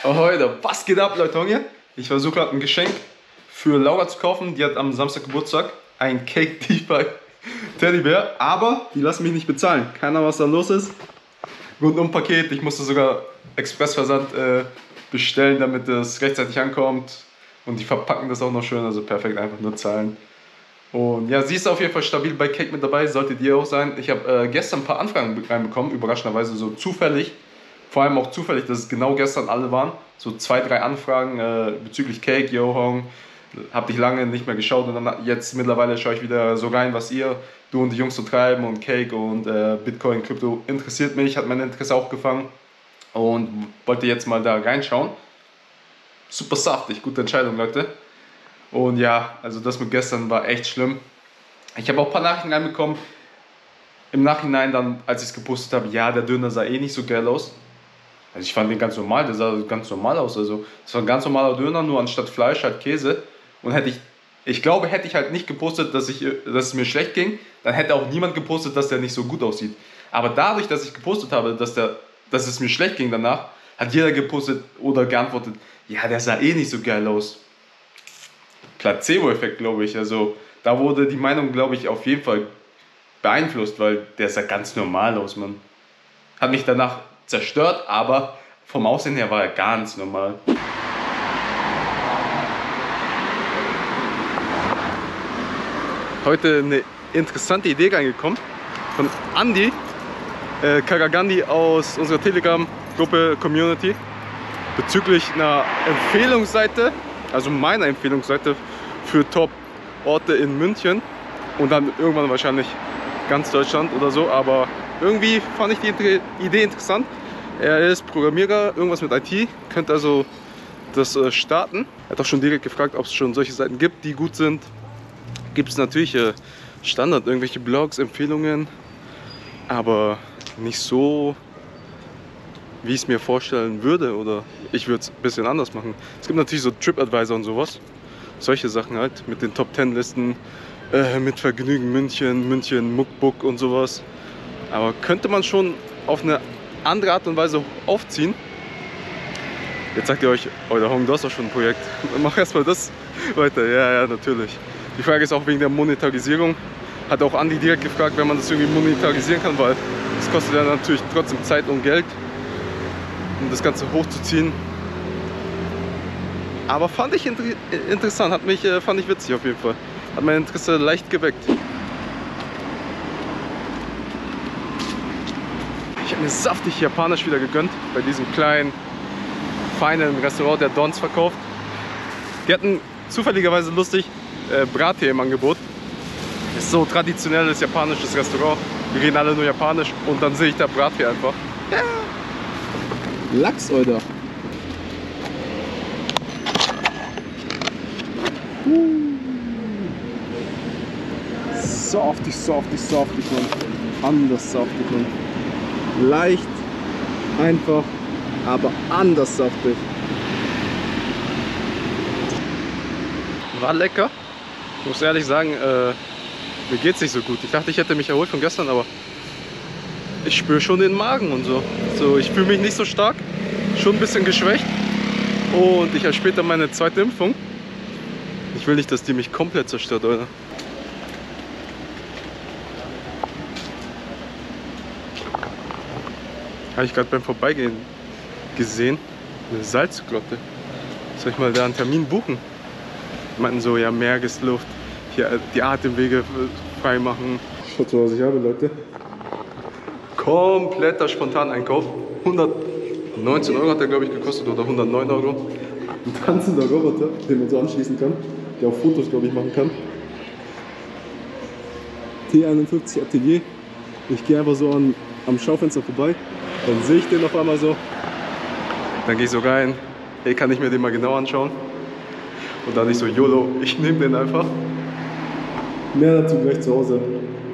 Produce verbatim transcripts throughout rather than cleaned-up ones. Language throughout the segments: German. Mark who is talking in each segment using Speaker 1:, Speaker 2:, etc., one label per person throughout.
Speaker 1: Oh, heute, was geht ab, Leute? Hier? Ich versuche gerade ein Geschenk für Laura zu kaufen. Die hat am Samstag Geburtstag. Ein Cake Deeper Teddybär. Aber die lassen mich nicht bezahlen. Keiner, was da los ist. Rundum Paket. Ich musste sogar Expressversand äh, bestellen, damit es rechtzeitig ankommt. Und die verpacken das auch noch schön. Also perfekt, einfach nur zahlen. Und ja, sie ist auf jeden Fall stabil bei Cake mit dabei. Solltet ihr auch sein. Ich habe äh, gestern ein paar Anfragen reinbekommen. Überraschenderweise so zufällig. Vor allem auch zufällig, dass es genau gestern alle waren. So zwei, drei Anfragen äh, bezüglich Cake, Yo Hong. Hab dich lange nicht mehr geschaut und dann jetzt mittlerweile schaue ich wieder so rein, was ihr, du und die Jungs so treiben und Cake und äh, Bitcoin, Krypto interessiert mich, hat mein Interesse auch gefangen und wollte jetzt mal da reinschauen. Super saftig, gute Entscheidung, Leute. Und ja, also das mit gestern war echt schlimm. Ich habe auch ein paar Nachrichten reinbekommen. Im Nachhinein dann, als ich es gepostet habe, ja, der Döner sah eh nicht so geil aus. Also ich fand den ganz normal, der sah ganz normal aus. Also es war ein ganz normaler Döner, nur anstatt Fleisch halt Käse. Und hätte ich, ich glaube, hätte ich halt nicht gepostet, dass, ich, dass es mir schlecht ging, dann hätte auch niemand gepostet, dass der nicht so gut aussieht. Aber dadurch, dass ich gepostet habe, dass, der, dass es mir schlecht ging danach, hat jeder gepostet oder geantwortet, ja, der sah eh nicht so geil aus. Placebo-Effekt, glaube ich. Also da wurde die Meinung, glaube ich, auf jeden Fall beeinflusst, weil der sah ganz normal aus, man. Hat mich danach zerstört, aber vom Aussehen her war er ganz normal. Heute eine interessante Idee reingekommen von Andy äh, Karagandi aus unserer Telegram-Gruppe Community bezüglich einer Empfehlungsseite, also meiner Empfehlungsseite für Top-Orte in München und dann irgendwann wahrscheinlich ganz Deutschland oder so, aber irgendwie fand ich die Idee interessant. Er ist Programmierer, irgendwas mit I T, könnte also das äh, starten. Er hat auch schon direkt gefragt, ob es schon solche Seiten gibt, die gut sind. Gibt es natürlich äh, Standard, irgendwelche Blogs, Empfehlungen, aber nicht so, wie ich es mir vorstellen würde, oder ich würde es ein bisschen anders machen. Es gibt natürlich so TripAdvisor und sowas, solche Sachen halt, mit den Top Ten Listen, äh, mit Vergnügen München, München Muckbook und sowas. Aber könnte man schon auf eine andere Art und Weise aufziehen. Jetzt sagt ihr euch, oh, der Hong, du hast doch schon ein Projekt. Mach erstmal das weiter. Ja, ja, natürlich. Die Frage ist auch wegen der Monetarisierung. Hat auch Andi direkt gefragt, wenn man das irgendwie monetarisieren kann, weil das kostet ja natürlich trotzdem Zeit und Geld, um das Ganze hochzuziehen. Aber fand ich inter interessant, hat mich, fand ich witzig auf jeden Fall. Hat mein Interesse leicht geweckt. Ich habe mir saftig japanisch wieder gegönnt, bei diesem kleinen, feinen Restaurant, der Dons verkauft. Die hatten zufälligerweise lustig äh, Brattee im Angebot. Ist so traditionelles japanisches Restaurant. Wir reden alle nur japanisch und dann sehe ich da Brattee einfach. Ja. Lachs, Alter. Uh. Saftig, saftig, saftig, Mann. Anders saftig, Mann. Leicht, einfach, aber anders saftig. War lecker. Ich muss ehrlich sagen, äh, mir geht's nicht so gut. Ich dachte, ich hätte mich erholt von gestern, aber ich spüre schon den Magen und so. So, ich fühle mich nicht so stark, schon ein bisschen geschwächt. Und ich habe später meine zweite Impfung. Ich will nicht, dass die mich komplett zerstört, oder? Habe ich gerade beim Vorbeigehen gesehen, eine Salzgrotte. Soll ich mal da einen Termin buchen? Die meinten so, ja, Meeresluft, hier die Atemwege frei machen. Schaut mal, was ich habe, Leute. Kompletter Spontaneinkauf. hundertneunzehn Euro hat der, glaube ich, gekostet, oder hundertneun Euro. Ein tanzender Roboter, den man so anschließen kann, der auch Fotos, glaube ich, machen kann. T einundfünfzig Atelier. Ich gehe einfach so an, am Schaufenster vorbei. Dann sehe ich den auf einmal so, dann gehe ich so rein, hey, kann ich mir den mal genau anschauen? Und dann ich so, YOLO, ich nehme den einfach. Mehr dazu gleich zu Hause.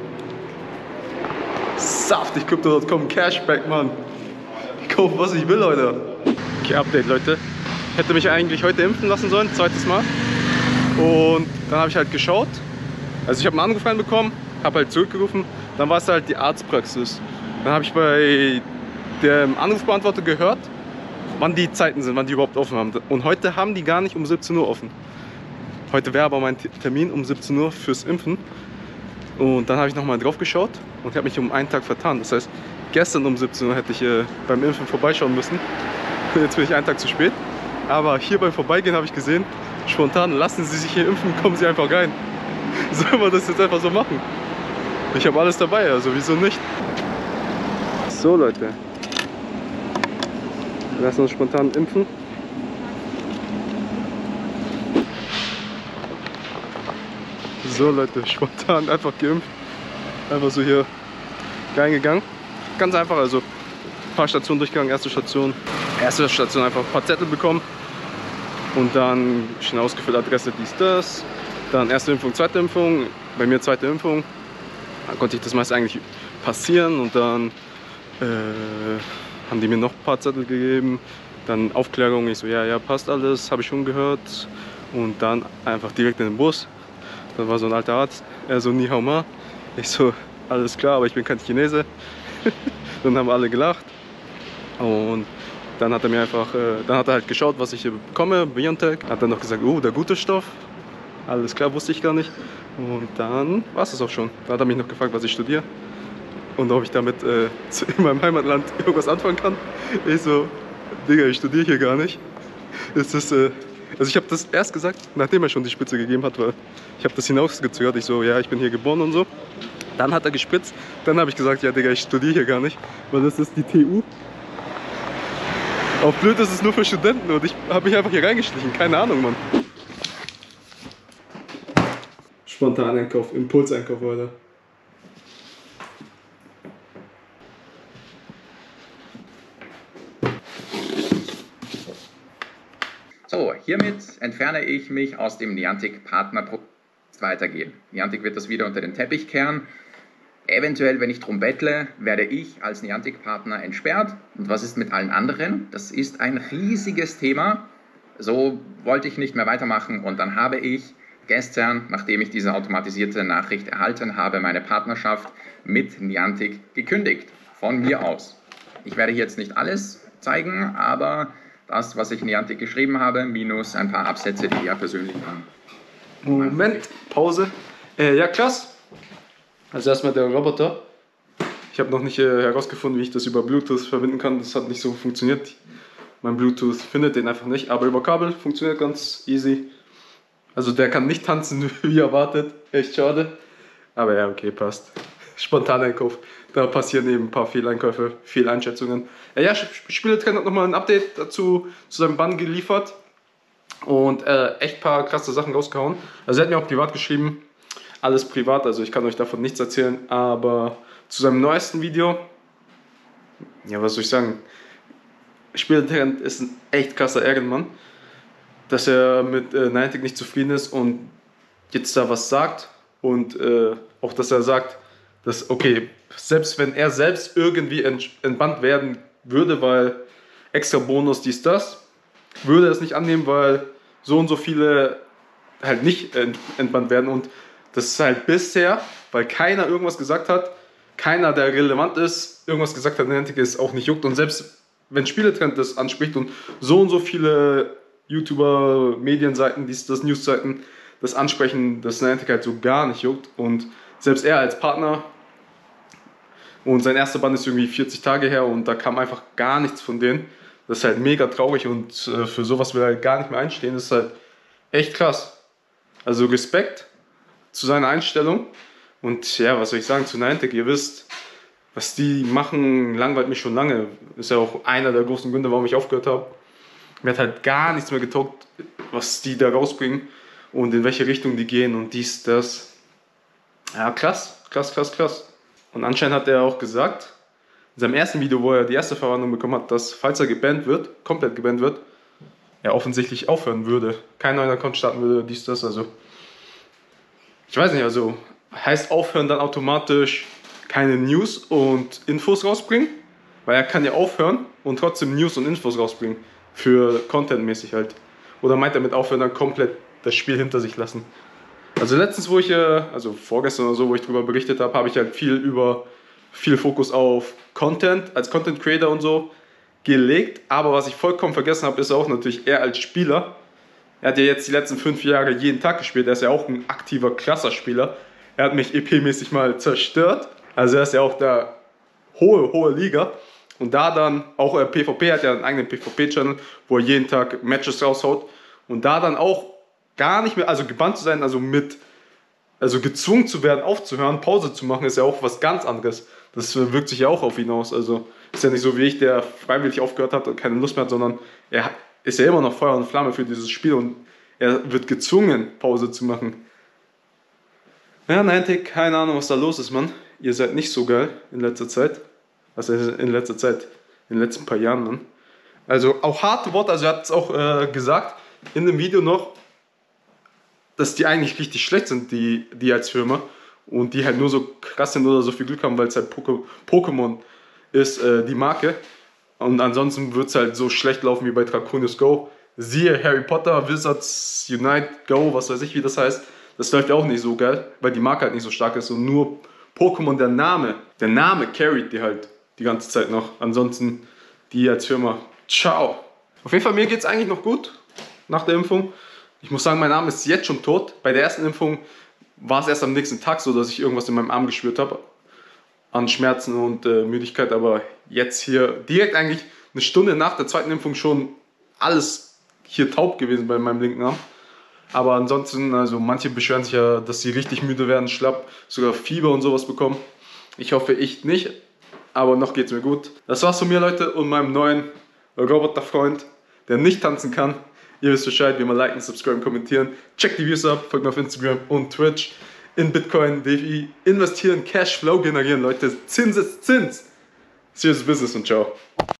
Speaker 1: Saftig, Crypto Punkt com, Cashback, Mann. Ich kaufe, was ich will, Leute. Okay, Update, Leute. Ich hätte mich eigentlich heute impfen lassen sollen, zweites Mal. Und dann habe ich halt geschaut. Also ich habe einen Anruf reinbekommen, habe halt zurückgerufen. Dann war es halt die Arztpraxis. Dann habe ich bei der Anrufbeantworter gehört, wann die Zeiten sind, wann die überhaupt offen haben. Und heute haben die gar nicht um siebzehn Uhr offen. Heute wäre aber mein Termin um siebzehn Uhr fürs Impfen. Und dann habe ich nochmal drauf geschaut und habe mich um einen Tag vertan. Das heißt, gestern um siebzehn Uhr hätte ich äh, beim Impfen vorbeischauen müssen. Jetzt bin ich einen Tag zu spät. Aber hier beim Vorbeigehen habe ich gesehen, spontan, lassen Sie sich hier impfen, kommen Sie einfach rein. Sollen wir das jetzt einfach so machen? Ich habe alles dabei, also wieso nicht? So Leute, wir lassen uns spontan impfen. So Leute, spontan einfach geimpft. Einfach so hier reingegangen. Ganz einfach, also ein paar Stationen durchgegangen, erste Station. Erste Station einfach ein paar Zettel bekommen. Und dann schnell ausgefüllt, Adresse, dies, das. Dann erste Impfung, zweite Impfung. Bei mir zweite Impfung. Dann konnte ich das meist eigentlich passieren. Und dann äh, haben die mir noch ein paar Zettel gegeben. Dann Aufklärung. Ich so, ja, ja, passt alles, habe ich schon gehört. Und dann einfach direkt in den Bus. Da war so ein alter Arzt, er so, ni hao ma. Ich so, alles klar, aber ich bin kein Chinese. Dann haben alle gelacht. Und dann hat er mir einfach, äh, dann hat er halt geschaut, was ich hier bekomme, BioNTech. Hat dann noch gesagt, oh, der gute Stoff. Alles klar, wusste ich gar nicht. Und dann war es das auch schon. Da hat er mich noch gefragt, was ich studiere. Und ob ich damit äh, in meinem Heimatland irgendwas anfangen kann. Ich so, Digga, ich studiere hier gar nicht. Das ist, äh, Also ich habe das erst gesagt, nachdem er schon die Spritze gegeben hat, weil ich habe das hinausgezögert. Ich so, ja, ich bin hier geboren und so. Dann hat er gespritzt. Dann habe ich gesagt, ja, Digga, ich studiere hier gar nicht, weil das ist die T U. Auf blöd ist es nur für Studenten und ich habe mich einfach hier reingeschlichen. Keine Ahnung, Mann. Spontaneinkauf, Impulseinkauf, Leute.
Speaker 2: So, hiermit entferne ich mich aus dem Niantic-Partner-Programm. Weitergehen. Niantic wird das wieder unter den Teppich kehren. Eventuell, wenn ich drum bettle, werde ich als Niantic-Partner entsperrt. Und was ist mit allen anderen? Das ist ein riesiges Thema. So wollte ich nicht mehr weitermachen und dann habe ich gestern, nachdem ich diese automatisierte Nachricht erhalten habe, meine Partnerschaft mit Niantic gekündigt. Von mir aus. Ich werde hier jetzt nicht alles zeigen, aber das, was ich Niantic geschrieben habe, minus ein paar Absätze, die ja persönlich waren.
Speaker 1: Moment, Pause. Äh, ja, krass. Also erstmal der Roboter. Ich habe noch nicht äh, herausgefunden, wie ich das über Bluetooth verbinden kann. Das hat nicht so funktioniert. Mein Bluetooth findet den einfach nicht. Aber über Kabel funktioniert ganz easy. Also der kann nicht tanzen, wie erwartet. Echt schade. Aber ja, okay, passt. Spontaneinkauf. Da passieren eben ein paar Fehleinkäufe, Fehleinschätzungen. Äh, ja, Spieletrend hat nochmal ein Update dazu zu seinem Bann geliefert. Und äh, echt ein paar krasse Sachen rausgehauen. Also er hat mir auch privat geschrieben, alles privat, also ich kann euch davon nichts erzählen, aber zu seinem neuesten Video, ja, was soll ich sagen, Spieltrend ist ein echt krasser Ehrenmann, dass er mit äh, Niantic nicht zufrieden ist und jetzt da was sagt und äh, auch, dass er sagt, dass, okay, selbst wenn er selbst irgendwie ent entbannt werden würde, weil extra Bonus, dies, das, würde er es nicht annehmen, weil so und so viele halt nicht ent entbannt werden und das ist halt bisher, weil keiner irgendwas gesagt hat, keiner, der relevant ist, irgendwas gesagt hat, Niantic ist auch nicht juckt und selbst wenn Spieletrend das anspricht und so und so viele YouTuber, Medienseiten, dies, das Newsseiten das ansprechen, dass Niantic halt so gar nicht juckt und selbst er als Partner und sein erster Band ist irgendwie vierzig Tage her und da kam einfach gar nichts von denen. Das ist halt mega traurig und äh, für sowas will er halt gar nicht mehr einstehen. Das ist halt echt krass. Also Respekt zu seiner Einstellung. Und ja, was soll ich sagen zu Niantic? Ihr wisst, was die machen, langweilt mich schon lange. Ist ja auch einer der großen Gründe, warum ich aufgehört habe. Mir hat halt gar nichts mehr getaugt, was die da rausbringen und in welche Richtung die gehen und dies, das. Ja, krass, krass, krass, krass. Und anscheinend hat er auch gesagt, in seinem ersten Video, wo er die erste Verwarnung bekommen hat, dass, falls er gebannt wird, komplett gebannt wird, er offensichtlich aufhören würde. Kein neuer Account starten würde, dies, das, also. Ich weiß nicht, also, heißt aufhören dann automatisch keine News und Infos rausbringen? Weil er kann ja aufhören und trotzdem News und Infos rausbringen. Für Content-mäßig halt. Oder meint er mit aufhören dann komplett das Spiel hinter sich lassen? Also letztens, wo ich, also vorgestern oder so, wo ich darüber berichtet habe, habe ich halt viel über, viel Fokus auf Content, als Content Creator und so, gelegt. Aber was ich vollkommen vergessen habe, ist auch natürlich er als Spieler. Er hat ja jetzt die letzten fünf Jahre jeden Tag gespielt. Er ist ja auch ein aktiver, krasser Spieler. Er hat mich E P-mäßig mal zerstört. Also er ist ja auch der hohe, hohe Liga. Und da dann auch äh, PvP, hat ja einen eigenen PvP-Channel, wo er jeden Tag Matches raushaut. Und da dann auch gar nicht mehr, also gebannt zu sein, also mit, also gezwungen zu werden, aufzuhören, Pause zu machen, ist ja auch was ganz anderes. Das wirkt sich ja auch auf ihn aus. Also ist ja nicht so wie ich, der freiwillig aufgehört hat und keine Lust mehr hat, sondern er ist ja immer noch Feuer und Flamme für dieses Spiel und er wird gezwungen, Pause zu machen. Ja, Niantic, keine Ahnung, was da los ist, Mann. Ihr seid nicht so geil in letzter Zeit. Also in letzter Zeit, in den letzten paar Jahren, Mann. Also auch harte Worte, also er hat es auch äh, gesagt in dem Video noch, dass die eigentlich richtig schlecht sind, die, die als Firma. Und die halt nur so krass sind oder so viel Glück haben, weil es halt Pokémon ist, äh, die Marke. Und ansonsten wird es halt so schlecht laufen wie bei Draconius Go. Siehe Harry Potter, Wizards Unite Go, was weiß ich, wie das heißt. Das läuft ja auch nicht so geil, weil die Marke halt nicht so stark ist. Und nur Pokémon, der Name, der Name carryt die halt die ganze Zeit noch. Ansonsten die als Firma, ciao. Auf jeden Fall, mir geht es eigentlich noch gut nach der Impfung. Ich muss sagen, mein Arm ist jetzt schon tot. Bei der ersten Impfung war es erst am nächsten Tag so, dass ich irgendwas in meinem Arm gespürt habe. An Schmerzen und äh, Müdigkeit. Aber jetzt hier direkt eigentlich eine Stunde nach der zweiten Impfung schon alles hier taub gewesen bei meinem linken Arm. Aber ansonsten, also manche beschweren sich ja, dass sie richtig müde werden, schlapp, sogar Fieber und sowas bekommen. Ich hoffe, ich nicht. Aber noch geht's mir gut. Das war's von mir, Leute, und meinem neuen Roboterfreund, der nicht tanzen kann. Ihr wisst Bescheid, wie man liken, subscriben, kommentieren. Checkt die Views ab, folgt mir auf Instagram und Twitch. In Bitcoin, D F I, investieren, Cashflow generieren, Leute. Zins ist Zins. Serious Business und ciao.